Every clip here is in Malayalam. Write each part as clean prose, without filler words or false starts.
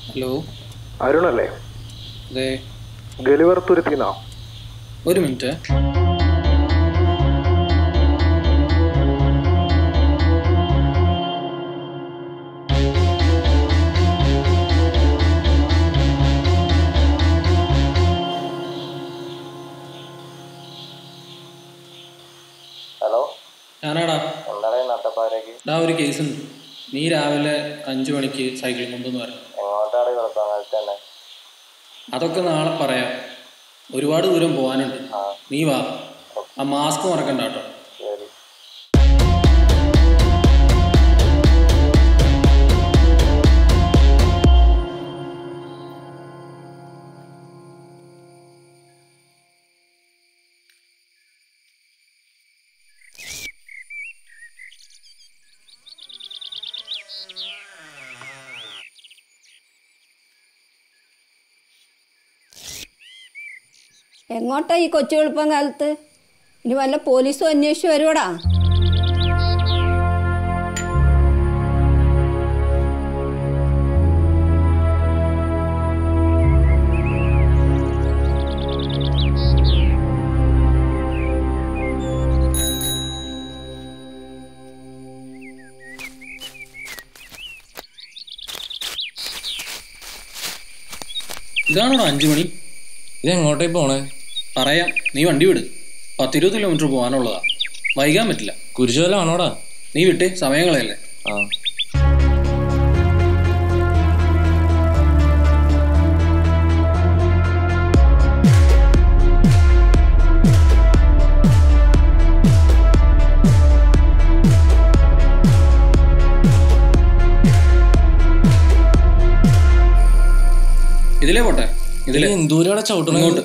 ഹലോ, അരുണല്ലേ? അതെ. ഗലിവർ തുരുത്തിന്നാ? ഒരു മിനിറ്റ്. ഹലോ, ഞാനാടാ. എന്താ ഒരു കേസുണ്ട്. നീ രാവിലെ 5 മണിക്ക് സൈക്ലിംഗ് കൊണ്ടെന്ന് പറഞ്ഞു. എങ്ങോട്ടാണ് തന്നെ? അതൊക്കെ നാളെ പറയാം. ഒരുപാട് ദൂരം പോകാനുണ്ട്. നീ വാ. ആ മാസ്ക് മറക്കണ്ട കേട്ടോ. ശരി. എങ്ങോട്ടാ ഈ കൊച്ചു എളുപ്പം കാലത്ത്? ഇനി വല്ല പോലീസും അന്വേഷിച്ച് വരുവടാ. ഇതാണോ 5 മണി? ഇതെങ്ങോട്ടേ പോണേ? പറയാം, നീ വണ്ടി വിട്. 10-20 കിലോമീറ്റർ പോകാനുള്ളതാ. വൈകാൻ പറ്റില്ല. കുരിശുവല്ലാണോടാ? നീ വിട്ടേ, സമയങ്ങളല്ലേ. ആ, ഇതിലേ പോട്ടെ. ഇതിലെ എന്തൂരാടെ ചവിട്ടണോട്ട്.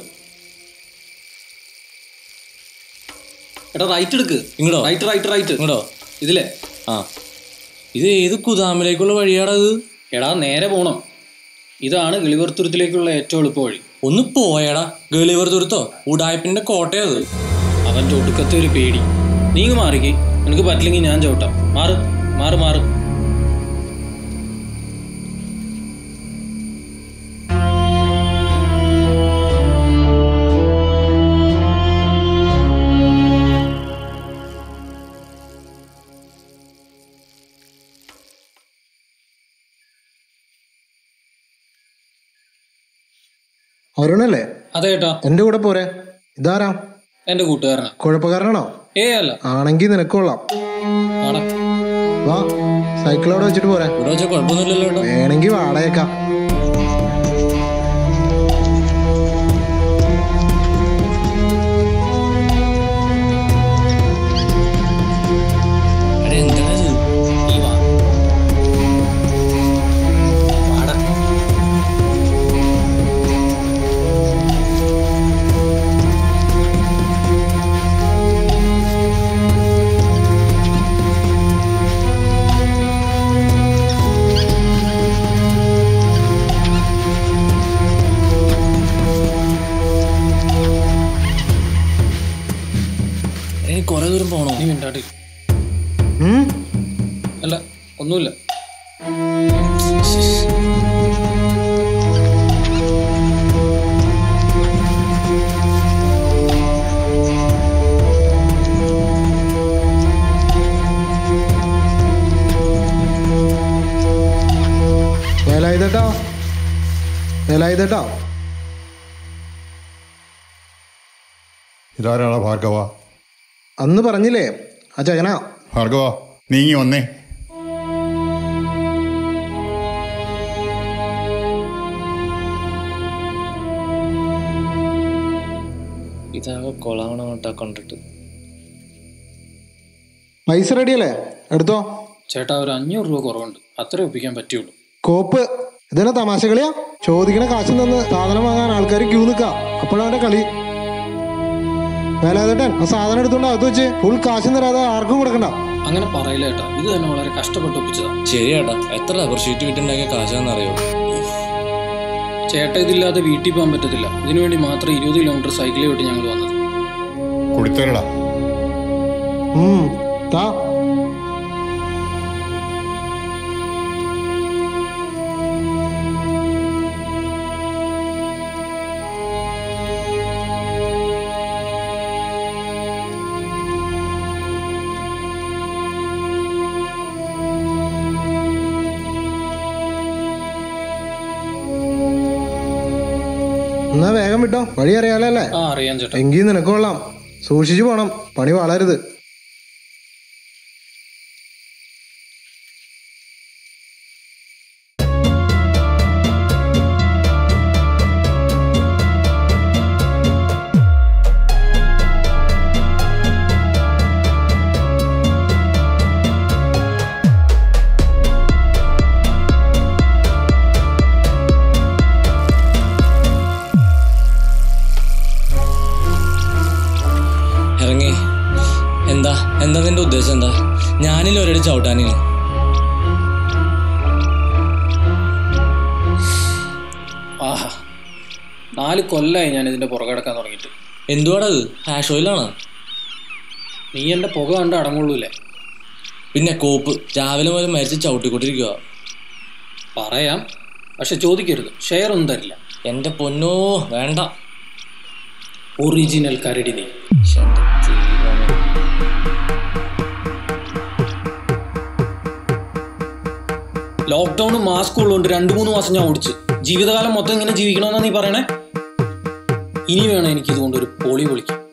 എടാ, റൈറ്റ് എടുക്ക്. ഇങ്ങടോ? റൈറ്റ് ഇങ്ങടോ? ഇതിലെ. ആ, ഇത് ഏത് കുതാമിലേക്കുള്ള വഴിയാടാ ഇത്? എടാ, നേരെ പോണം. ഇതാണ് ഗളിവർ തുരുത്തിലേക്കുള്ള ഏറ്റവും എളുപ്പ വഴി. ഒന്ന് പോയടാ. ഗളിവർ തുരുത്തോ? ഉടായ്പിന്റെ കോട്ടയത്. അവൻ്റെ ഒടുക്കത്തെ ഒരു പേടി. നീങ്ങ് മാറിക്ക്. നിനക്ക് പറ്റില്ലെങ്കിൽ ഞാൻ ചവിട്ടാം. മാറ്. അരുണല്ലേ? അതെ ഏട്ടാ. എന്റെ കൂടെ പോരെ. ഇതാരാ? എന്റെ കൂട്ടുകാരനാ. കുഴപ്പക്കാരനാണോ? അല്ല. ആണെങ്കി നിനക്കൊള്ളാം. വാ, സൈക്കിൾ അവിടെ വെച്ചിട്ട് പോരെ. ഇവിടെ വെച്ചാൽ കുഴപ്പമൊന്നുമില്ലല്ലോ. വേണമെങ്കിൽ വാടകയ്ക്കാം. കൊറേ ദൂരം പോണോ? നീ മിണ്ടാട്ടി. അല്ല, ഒന്നുമില്ല. വേലായുധേട്ടാ, ഇതാരാളാ? ഭാർഗവ. അന്ന് പറഞ്ഞില്ലേ ആ ചകനാ. ഭാർഗവ, നീങ്ങി വന്നേ. ഇതാകെ കൊളാവണോട്ടാ കണ്ടിട്ട്. പൈസ റെഡിയല്ലേ? എടുത്തോ. ചേട്ടാ, ഒരു 500 രൂപ കുറവുണ്ട്. അത്രേ ഒപ്പിക്കാൻ പറ്റുള്ളൂ. കോപ്പ്, ഇതന്നെ തമാശ കളിയാ? ചോദിക്കണ കാശിൽ നിന്ന് സാധനം വാങ്ങാൻ ആൾക്കാർ ക്യൂ നിൽക്കുക. അപ്പോഴവന്റെ കളി. വേലായുധേട്ടൻ, ആ സാധനം എടുത്തോണ്ട് അകത്ത് വെച്ച് ഫുൾ കാശും തരാതെ ആർക്കും കൊടുക്കണ്ട. അങ്ങനെ പറയില്ല ഏട്ടാ. ഇത് തന്നെ വളരെ കഷ്ടപ്പെട്ട് ഒപ്പിച്ചതാ. ശരിയാട്ടാ. എത്ര റബ്ബർ ഷീറ്റ് വിറ്റുണ്ടാക്കിയ കാശാന്നറിയോ? ചേട്ടാ, ഇതില്ലാതെ വീട്ടിൽ പോകാൻ പറ്റത്തില്ല. ഇതിനുവേണ്ടി മാത്രം 20 കിലോമീറ്റർ സൈക്കിളിൽ വിട്ട് ഞങ്ങൾ വന്നത്. കൊടുത്തരടാ. താ. എന്നാ വേഗം വിട്ടോ, വഴി അറിയാലോ അല്ലേ? ആ അറിയാം ചേട്ടാ. എങ്കിൽ നിനക്ക് കൊള്ളാം, സൂക്ഷിച്ചു പോണം, പണി വളരരുത്. ഇറങ്ങി. എന്താ എന്താ നിന്റെ ഉദ്ദേശം? എന്താ ഞാനില്ല ഒരടി ചവിട്ടാനില്ല. ആഹാ, 4 കൊല്ലമായി ഞാൻ ഇതിന്റെ പുറകെ കിടക്കാൻ തുടങ്ങിയിട്ട്. എന്തുവാടത്? ഹാഷ് ഓയിലാണോ? നീ എൻ്റെ പുക കണ്ട് അടങ്ങുള്ളൂല്ലേ? പിന്നെ കോപ്പ് രാവിലെ മുതൽ മരിച്ച് ചവിട്ടിക്കൊണ്ടിരിക്കുക. പറയാം, പക്ഷെ ചോദിക്കരുത്, ഷെയർ ഒന്നും തരില്ല. എൻ്റെ പൊന്നോ വേണ്ട. ഒറിജിനൽ കരടി നീ. ലോക്ക്ഡൌൺ മാസ്ക് ഉള്ളതുകൊണ്ട് 2-3 മാസം ഞാൻ ഓടിച്ച് ജീവിതകാലം മൊത്തം ഇങ്ങനെ ജീവിക്കണമെന്നാ നീ പറയണേ? ഇനി വേണം എനിക്കിതുകൊണ്ട് ഒരു പൊളി പൊളിക്കും.